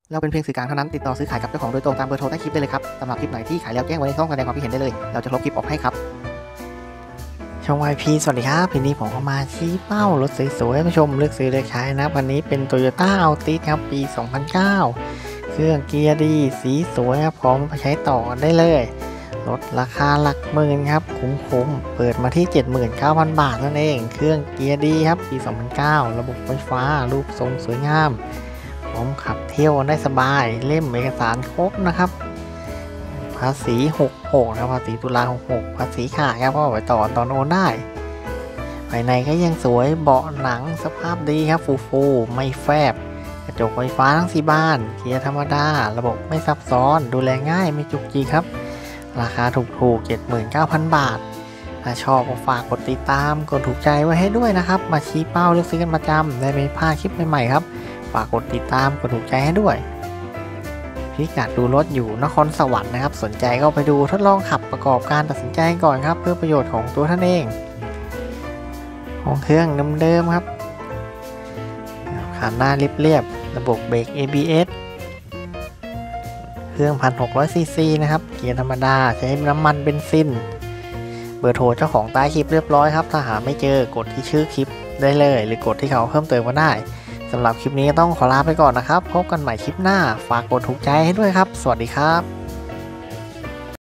เราเป็นเพียงสื่อกลางเท่านั้นติดต่อซื้อขายกับเจ้าของโดยตรงตามเบอร์โทรใต้คลิปได้เลยครับสำหรับคลิปไหนที่ขายแล้วแจ้งไว้ในช่องแสดงความคิดเห็นได้เลยเราจะลบคลิปออกให้ครับช่อง YP สวัสดีครับวันนี้ผมก็มาชี้เป้ารถสวยๆให้ผู้ชมเลือกซื้อเลือกขายนะวันนี้เป็น Toyota Altis ครับปี 2009 เครื่องเกียร์ดีสีสวยครับพร้อมไปใช้ต่อได้เลยรถราคาหลักหมื่นครับคุ้มๆเปิดมาที่ 79,000 บาทนั่นเองเครื่องเกียร์ดีครับปี 2009 ระบบไฟฟ้ารูปทรงสวยงามพร้อมขับเที่ยวได้สบายเล่มเอกสารครบนะครับภาษี66ครับภาษีตุลา66ภาษีขาดครับก็ไปต่อตอนโอนได้ภายในก็ยังสวยเบาะหนังสภาพดีครับฟูไม่แฟบกระจกไฟฟ้าทั้ง4บานเกียร์ธรรมดาระบบไม่ซับซ้อนดูแลง่ายไม่จุกจิกครับราคาถูก 79,000 บาทถ้าชอบก็ฝากกดติดตามกดถูกใจไว้ให้ด้วยนะครับมาชี้เป้าเลือกซื้อกันประจำได้ไม่พลาดคลิปใหม่ๆครับฝากกดติดตามกดถูกใจให้ด้วยพิกัดดูรถอยู่นครสวรรค์นะครับสนใจก็ไปดูทดลองขับประกอบการตัดสินใจก่อนครับเพื่อประโยชน์ของตัวท่านเองของเครื่องเดิมๆครับขาหน้าเรียบๆระบบเบรก ABS เครื่อง 1,600 ซีซีนะครับเกียร์ธรรมดาใช้น้ำมันเบนซินเบอร์โทรเจ้าของใต้คลิปเรียบร้อยครับถ้าหาไม่เจอกดที่ชื่อคลิปได้เลยหรือกดที่เขาเพิ่มเติมก็ได้สำหรับคลิปนี้ต้องขอลาไปก่อนนะครับพบกันใหม่คลิปหน้าฝากกดถูกใจให้ด้วยครับสวัสดีครับ